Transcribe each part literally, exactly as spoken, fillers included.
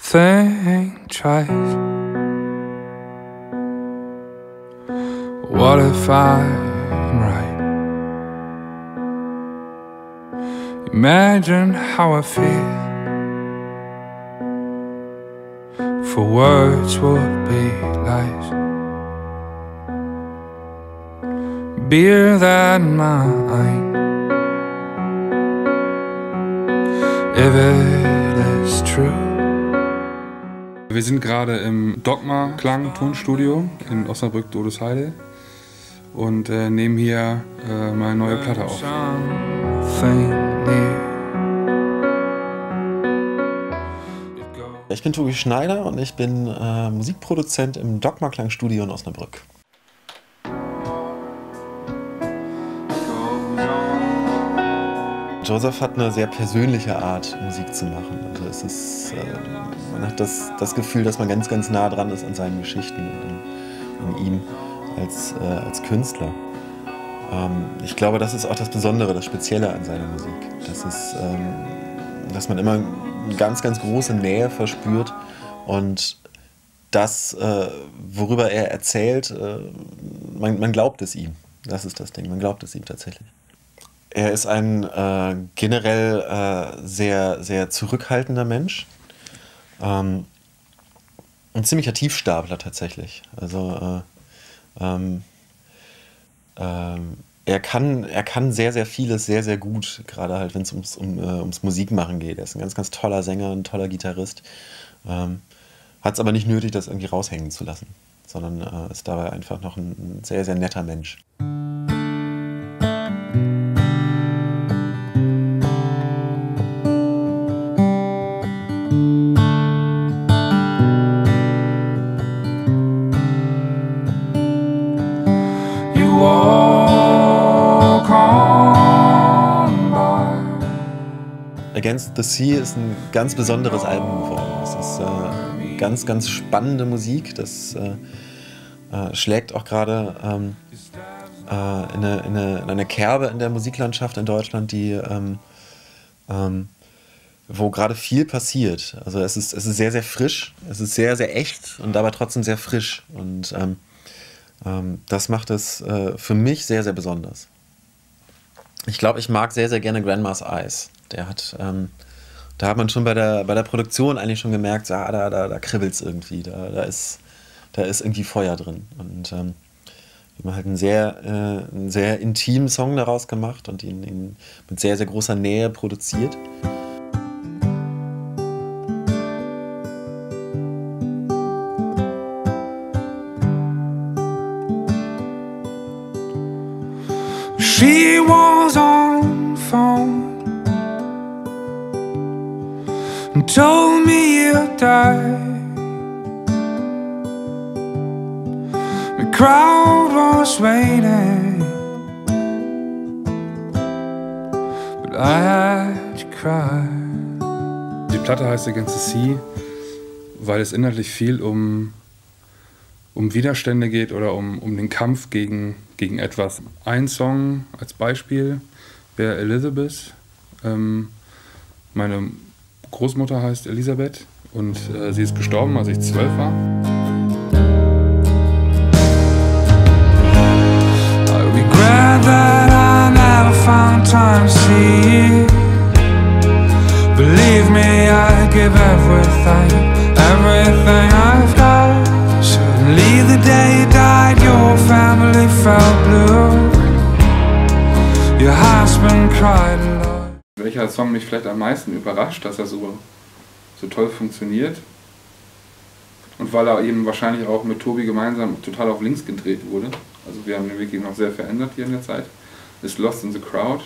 think twice. What if I'm right? Imagine how I feel. For words would be lies. Beer that mine. If it is true. Wir sind gerade im Dogma Klang Tonstudio in Osnabrück-Dodesheide und äh, nehmen hier äh, meine neue Platte auf. Ich bin Tobi Schneider und ich bin äh, Musikproduzent im Dogma Klang Studio in Osnabrück. Joseph hat eine sehr persönliche Art, Musik zu machen. Also es ist, äh, man hat das, das Gefühl, dass man ganz, ganz nah dran ist an seinen Geschichten und an, an ihm als, äh, als Künstler. Ähm, ich glaube, das ist auch das Besondere, das Spezielle an seiner Musik. Das ist, ähm, dass man immer eine ganz, ganz große Nähe verspürt und das, äh, worüber er erzählt, äh, man, man glaubt es ihm. Das ist das Ding, man glaubt es ihm tatsächlich. Er ist ein äh, generell äh, sehr, sehr zurückhaltender Mensch. Ähm, ein ziemlicher Tiefstapler tatsächlich. Also äh, ähm, ähm, er kann, er kann sehr, sehr vieles sehr, sehr gut, gerade halt, wenn es ums, um, äh, ums Musikmachen geht. Er ist ein ganz, ganz toller Sänger, ein toller Gitarrist. Ähm, hat es aber nicht nötig, das irgendwie raushängen zu lassen, sondern äh, ist dabei einfach noch ein, ein sehr, sehr netter Mensch. Against the Sea ist ein ganz besonderes Album geworden. Es ist äh, ganz, ganz spannende Musik. Das äh, äh, schlägt auch gerade ähm, äh, in, eine, in, eine, in eine Kerbe in der Musiklandschaft in Deutschland, die, ähm, ähm, wo gerade viel passiert. Also es ist, es ist sehr, sehr frisch, es ist sehr, sehr echt und dabei trotzdem sehr frisch. Und ähm, ähm, das macht es äh, für mich sehr, sehr besonders. Ich glaube, ich mag sehr, sehr gerne Grandma's Eyes. Der hat, ähm, da hat man schon bei der, bei der Produktion eigentlich schon gemerkt, ah, da, da, da kribbelt es irgendwie, da, da, ist, da ist irgendwie Feuer drin. Und ähm, wir haben halt einen sehr, äh, einen sehr intimen Song daraus gemacht und ihn, ihn mit sehr, sehr großer Nähe produziert. She was on phone and told me you'd die. The crowd was waiting, but I had to cry. Die Platte heißt Against the Sea, weil es inhaltlich viel um, um Widerstände geht oder um, um den Kampf gegen, gegen etwas. Ein Song als Beispiel wäre Elizabeth. Ähm, meine Großmutter heißt Elisabeth und äh, sie ist gestorben, als ich zwölf war. I regret that I never found time to see you. Believe me, I give everything, everything I've got. Suddenly the day you died, your family felt blue. Your husband cried a lot. Welcher Song mich vielleicht am meisten überrascht, dass er so, so toll funktioniert und weil er eben wahrscheinlich auch mit Tobi gemeinsam total auf links gedreht wurde, also wir haben den wirklich noch sehr verändert hier in der Zeit, ist Lost in the Crowd.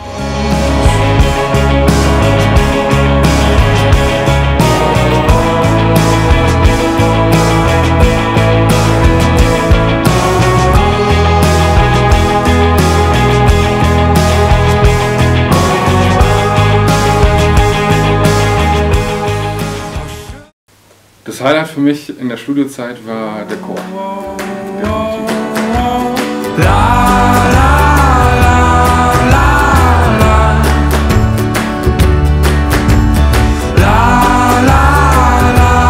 Das Highlight für mich in der Studiozeit war der Chor. La, la, la, la, la.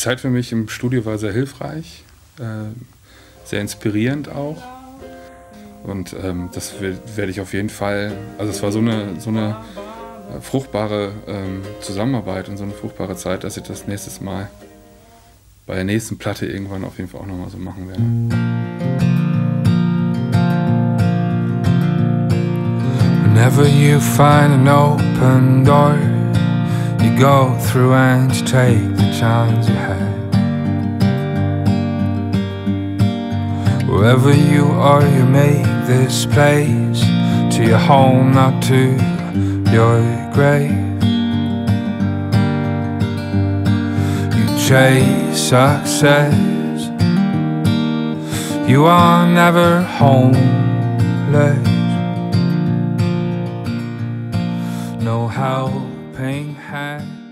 Zeit für mich im Studio war sehr hilfreich, äh, sehr inspirierend auch. Und ähm, das werde ich auf jeden Fall, also es war so eine, so eine fruchtbare ähm, Zusammenarbeit und so eine fruchtbare Zeit, dass ich das nächstes Mal bei der nächsten Platte irgendwann auf jeden Fall auch nochmal so machen werde. Whenever you find an open door, you go through and you take the chance you had. Wherever you are, you make this place to your home, not to your grave. You chase success, you are never homeless. No helping hand